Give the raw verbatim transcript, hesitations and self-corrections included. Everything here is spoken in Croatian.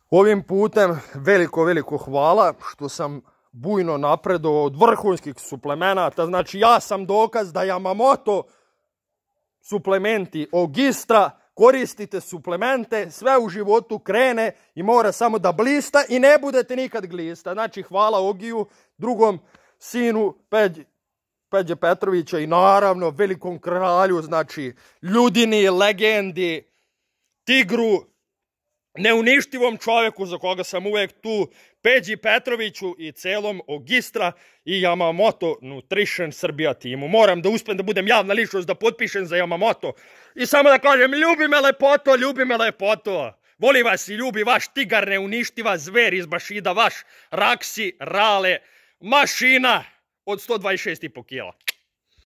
Ovim putem veliko, veliko hvala što sam bujno napredovao od vrhunskih suplemenata. Znači, ja sam dokaz da Yamamoto suplementi Ogistra, koristite suplemente, sve u životu krene i mora samo da blista i ne budete nikad glista. Znači, hvala Ogiju, drugom sinu Peđi, Peđe Petrovića i naravno velikom kralju, znači ljudini, legendi, tigru, neuništivom čovjeku za koga sam uvek tu, Peđi Petroviću i celom Ogistra i Yamamoto Nutrition Srbija timu. Moram da uspem da budem javna ličnost, da potpišem za Yamamoto i samo da kažem, ljubi me lepoto, ljubi me lepoto. Voli vas i ljubi vaš tigar, neuništiva zver iz Bašida, vaš Raksi Rale, mašina od sto dvadeset šest i po kila.